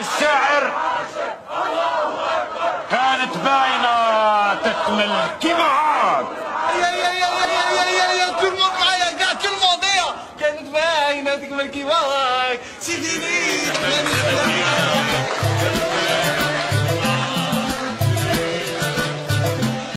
الشاعر كانت باينة تكمل كيما هاك. يا كل الموند معايا كاع كل المواضيع كانت باينة تكمل كيما هاك. سيدي